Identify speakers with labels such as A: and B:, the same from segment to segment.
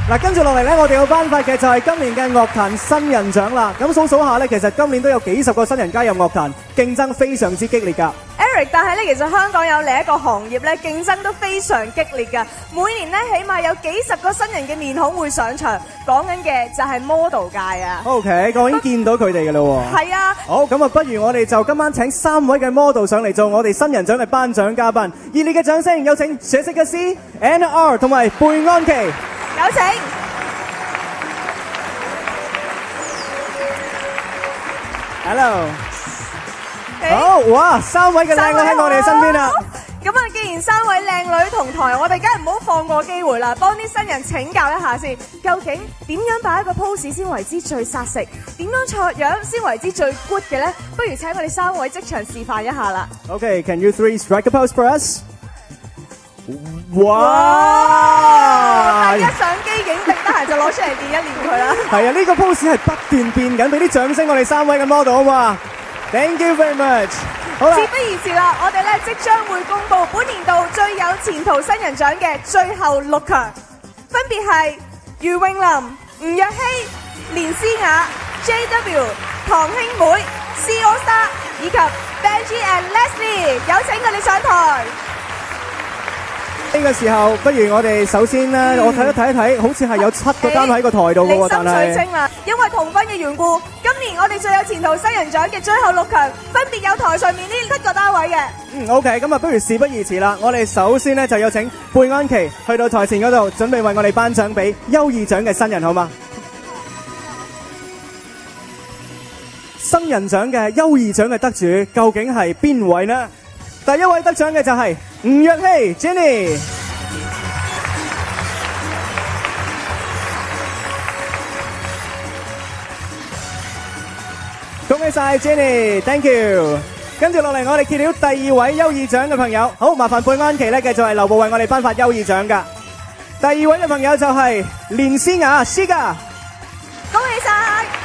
A: 嗱，跟住落嚟咧，我哋要頒發嘅就係今年嘅樂壇新人獎啦。咁數下咧，其實今年都有幾十個新人加入樂壇，競爭非常之激烈㗎。
B: Eric， 但係咧，其實香港有另一個行業咧，競爭都非常激烈㗎。每年咧，起碼有幾十個新人嘅面孔會上場，講緊嘅就係 model 界啊。
A: OK， 我已經見到佢哋㗎啦喎。
B: 係啊。
A: 好，咁啊，不如我哋就今晚請3位嘅 model 上嚟做我哋新人獎嘅頒獎嘉賓。熱烈嘅掌聲，有請Jessica C、Anna R 同埋貝安琪。
B: 有請。
A: Hello。好，哇！3位嘅靚女喺我哋身邊啦。
B: 咁啊，既然3位靚女同台，我哋梗係唔好放過機會啦，幫啲新人請教一下先。究竟點樣擺一個 pose 先為之最殺食？點樣錯樣先為之最 good 嘅咧？不如請我哋3位即場示範一下啦。
A: Okay, can you three strike a pose for us? 哇！
B: 大家相機影定得閒就攞出嚟練一練佢啦。
A: 係啊，呢個 pose 係不斷變緊，俾啲掌聲我哋3位嘅 model 好嘛 ？Thank you very much。好啦，
B: 事不宜遲啦，我哋咧即將會公布本年度最有前途新人獎嘅最後6強，分別係余詠琳、吳若希、連詩雅、JW、唐兄妹、C AllStar 以及 Benji and Leslie， 有請佢哋上台。
A: 呢個時候，不如我哋首先咧，我睇一睇，好似係有7個單位喺個台度嘅喎，但係
B: 你心水清啦，因為同分嘅緣故，今年我哋最有前途新人獎嘅最後6強，分別有台上面呢7個單位嘅。
A: OK， 咁啊，不如事不宜遲啦，我哋首先咧就有請貝安琪去到台前嗰度，準備為我哋頒獎俾優異獎嘅新人，好嗎？新人獎嘅優異獎嘅得主究竟係邊位呢？第一位得獎嘅就係吳若希 Jenny。恭喜晒 Jenny，Thank you。跟住落嚟，我哋揭曉第2位優異獎嘅朋友。好，麻煩貝安琪咧繼續係留步為我哋頒發優異獎㗎。第2位嘅朋友就係連詩雅 Shiga。
B: 恭喜晒！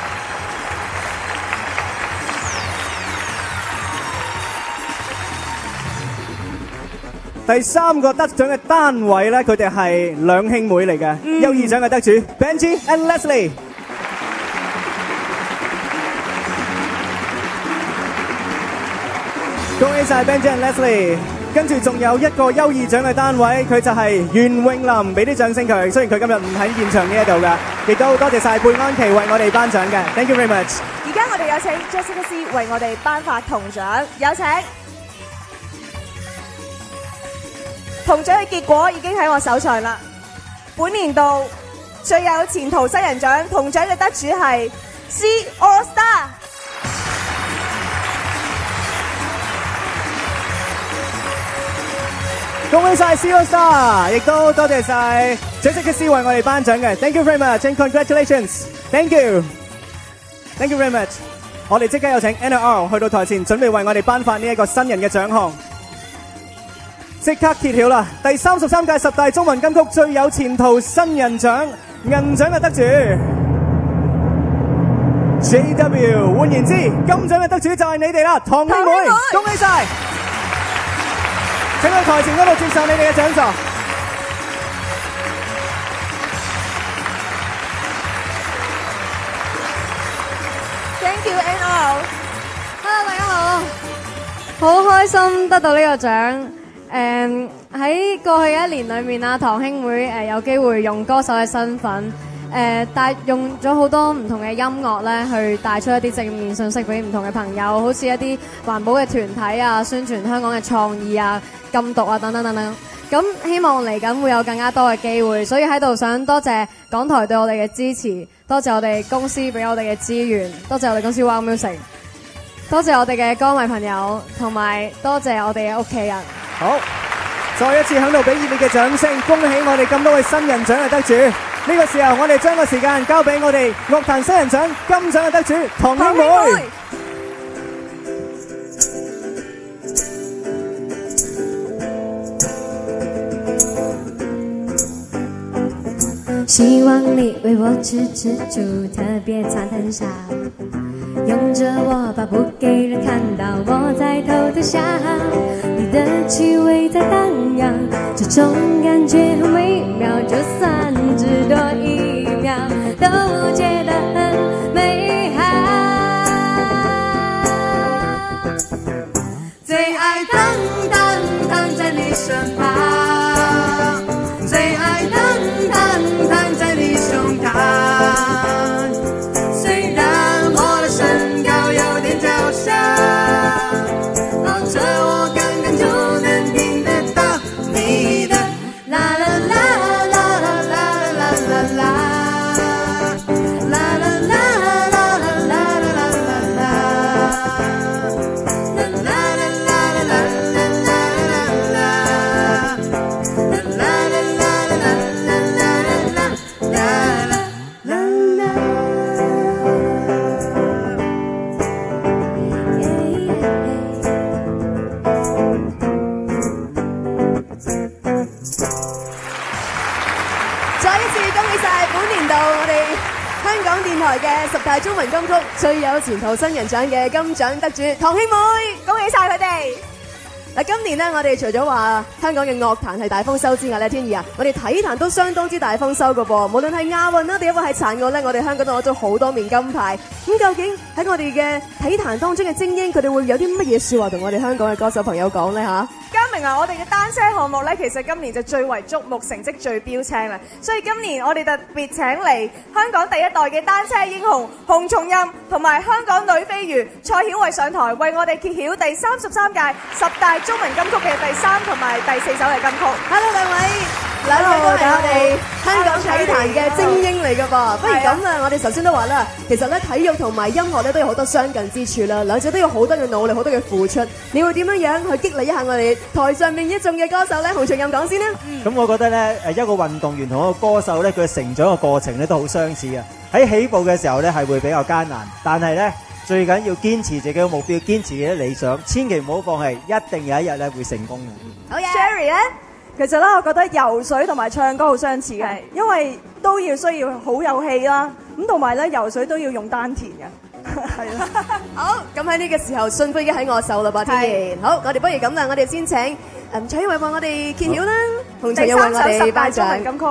A: 第3個得獎嘅單位咧，佢哋係兩兄妹嚟嘅，優異獎嘅得主 Benji and Leslie。恭喜晒 Benji and Leslie。跟住仲有一個優異獎嘅單位，佢就係袁詠琳，俾啲掌聲佢。雖然佢今日唔喺現場呢一度㗎，亦都多謝晒貝安琪為我哋頒獎嘅 ，Thank you very much。
B: 而家我哋有請 Jessica C 為我哋頒發銅獎，有請。銅獎嘅結果已經喺我手上啦。本年度最有前途新人獎銅獎嘅得主係 C AllStar。
A: 恭喜晒 C AllStar， 亦都多謝晒 Jessica C 為我哋頒獎嘅 ，Thank you very much and congratulations，Thank you，Thank you very much。我哋即刻有請 Anna R 去到台前，準備為我哋頒發呢一個新人嘅獎項。即刻揭曉啦！第33屆10大中文金曲最有前途新人獎銀獎嘅得主 JW， 換言之，金獎嘅得主就係你哋啦，唐兄妹，恭喜晒！請去台前嗰度接受你哋嘅獎座。
B: Thank you NR。
C: Hello， 大家好，好開心得到呢個獎。喺過去1年裏面啊，唐兄妹有機會用歌手嘅身份，用咗好多唔同嘅音樂咧，去帶出一啲正面信息俾唔同嘅朋友，好似一啲環保嘅團體啊，宣傳香港嘅創意啊、禁毒啊等等等等。咁希望嚟緊會有更加多嘅機會，所以喺度想多謝港台對我哋嘅支持，多謝我哋公司俾我哋嘅資源，多謝我哋公司 Wow Music， 多謝我哋嘅歌迷朋友，同埋多謝我哋嘅屋企人。
A: 好，再一次喺度俾熱烈嘅掌聲，恭喜我哋咁多位新人獎嘅得主。呢個時候，我哋將個時間交俾我哋樂壇新人獎金獎嘅得主唐兄妹。
D: 希望你为我吃住，特别餐很少，拥着我把不给人看到，我在偷偷笑，你的气味在荡漾，这种感觉很微妙，就算只多一
E: 身旁，最爱弹在你胸膛。虽然我的身高有点娇小，抱着我刚刚就能听得到你的啦啦啦啦啦啦啦啦啦。
B: 台嘅10大中文金曲最有前途新人獎嘅金獎得主堂兄妹，恭喜晒佢哋！嗱，今年咧，我哋除咗話香港嘅樂壇係大豐收之外咧，天意啊，我哋體壇都相當之大豐收㗎噃。無論係亞運啦，定係殘奧咧，我哋香港都攞咗好多面金牌。咁究竟喺我哋嘅體壇當中嘅精英，佢哋會有啲乜嘢説話同我哋香港嘅歌手朋友講咧嚇？嘉明啊，我哋嘅單車項目咧，其實今年就最為矚目，成績最標青啦。所以今年我哋特別請嚟香港第一代嘅單車英雄洪松蔭同埋香港女飛魚蔡曉慧上台，為我哋揭曉第33屆10大中文金曲嘅第3同埋第4首嘅金曲。Hello 兩位都係我哋香港體壇嘅精英嚟㗎噃。不如咁啊，我哋頭先都話啦，其實咧體育同埋音樂咧都有好多相近之處啦，兩者都有好多嘅努力，好多嘅付出。你會點樣去激勵一下我哋台上面一眾嘅歌手咧？洪松蔭講先啦。
A: 咁我覺得咧，一個運動員同一個歌手咧，佢嘅成長嘅過程咧都好相似嘅。喺起步嘅時候咧係會比較艱難，但係咧最緊要堅持自己嘅目標，堅持自己嘅理想，千祈唔好放棄，一定有一日咧會成功嘅。
B: 好嘢 ，Sherry 咧。其實咧，我覺得游水同埋唱歌好相似嘅，因為都要需要好有氣啦，咁同埋咧游水都要用丹田嘅，係啦。好，咁喺呢個時候，信飛已經喺我手啦噃，天然。好，我哋不如咁啦，我哋先請蔡曉慧為我哋揭曉啦，洪松蔭為我哋頒獎金曲。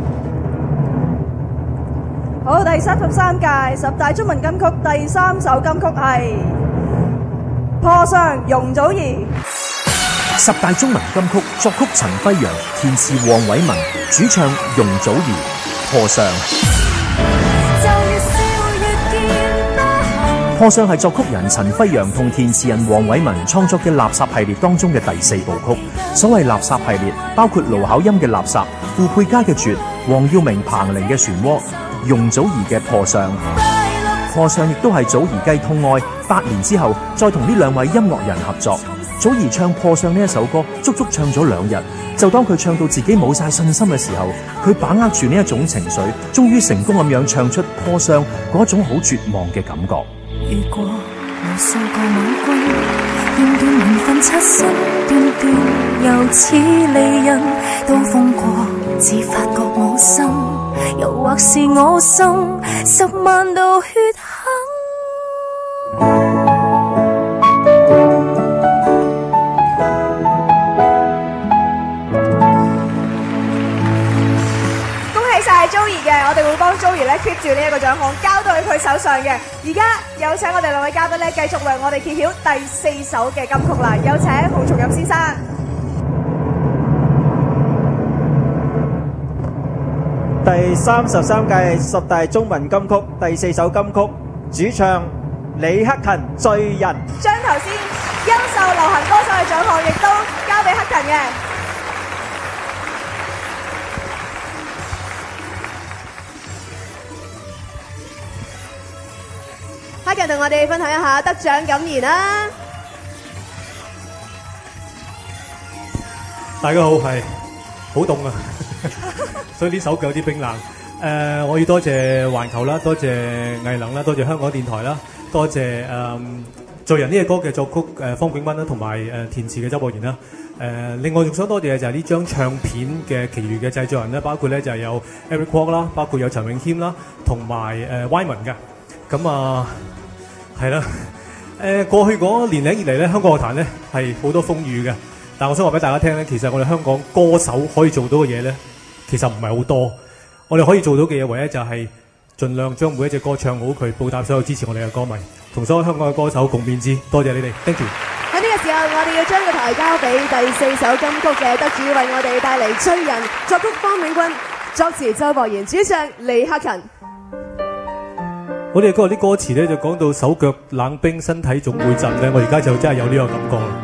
B: 好，第33屆10大中文金曲第3首金曲係《破相》，容祖兒。
F: 10大中文金曲作曲陳輝陽，填詞黃偉文，主唱容祖兒，破相。破相係作曲人陳輝陽同填詞人黃偉文創作嘅垃圾系列當中嘅第4部曲。所謂垃圾系列，包括盧巧音嘅垃圾、傅佩嘉嘅絕、黃耀明、彭羚嘅漩渦、容祖兒嘅破相。破相亦都係祖兒繼痛愛8年之後，再同呢兩位音樂人合作。祖兒唱破相呢一首歌，足足唱咗2日。就當佢唱到自己冇晒信心嘅時候，佢把握住呢一種情緒，終於成功咁樣唱出破相嗰種好絕望嘅感覺。
E: 遇過無數個猛君，斷斷緣分擦身，斷斷又似離人，都風過，只發覺我心，又或是我心10萬道血痕。
B: 我哋會幫 Joey 咧 keep 住呢一個獎項，交到佢手上嘅。而家有請我哋兩位嘉賓咧，繼續為我哋揭曉第4首嘅金曲啦。有請洪松蔭先生。
A: 第33屆10大中文金曲第4首金曲，主唱李克勤《醉人》。將頭先優秀流行歌手嘅獎項亦都交俾克勤嘅。克勤同我哋分享一下得獎感言啦。
G: 大家好，係好凍啊，所以呢首腳有啲冰冷。我要多謝環球啦，多謝藝能啦，多謝香港電台啦，多謝醉人呢隻歌嘅作曲方景斌啦，同埋填詞嘅周博賢啦。另外仲想多謝嘅就係呢張唱片嘅其餘嘅製作人啦，包括咧就係有 Eric Kwok 啦，包括有陳詠謙啦，同埋Wyman嘅。咁啊係啦，過去嗰年零以嚟咧，香港樂壇咧係好多風雨嘅。但我想話俾大家聽咧，其實我哋香港歌手可以做到嘅嘢咧，其實唔係好多。我哋可以做到嘅嘢，唯一就係盡量將每一隻歌唱好佢，報答所有支持我哋嘅歌迷，同所有香港嘅歌手共勉之。多謝你哋 ，thank you。
B: 喺呢個個時候，我哋要將個台交俾第4首金曲嘅得主，為我哋帶嚟《追人》，作曲方永君，作詞周博賢，主唱李克勤。
G: 我哋嗰日啲歌詞咧就講到手腳冷冰，身體總會震咧，我而家就真係有呢個感覺啦。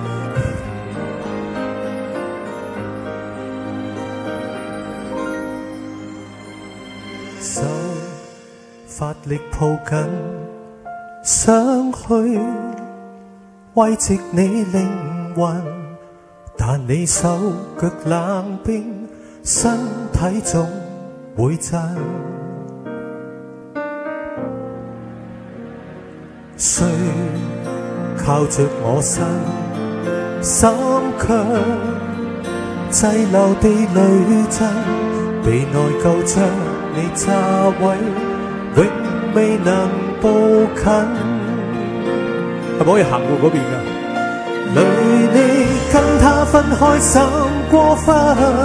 G: 手發力抱緊，想去慰藉你靈魂，但你手腳冷冰，身體總會震。需靠着我身，心卻滯留地淚震，被內疚將你炸毀，永未能步近。係咪可以行過嗰邊㗎？累你跟他分開心過分，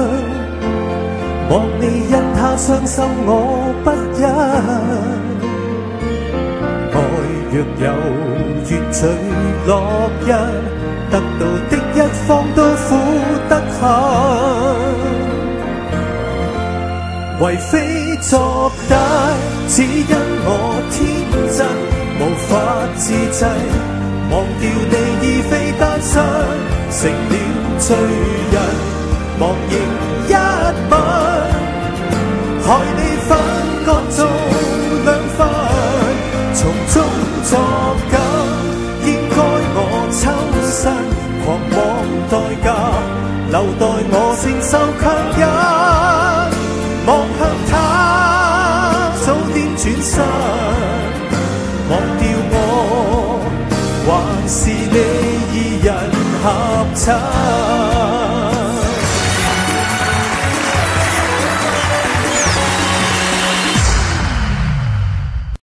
G: 望你因他傷心我不忍。愛若有緣墜落日，得到的一方都苦得很，為非作歹，只因我天真無法自制，忘掉你已非單身，成了罪人，忘形一吻，害你分割做兩份，從中作梗，應該我抽身，狂妄代價，留待我承受強忍，望向他早點轉身，忘掉我，還是你二人合襯。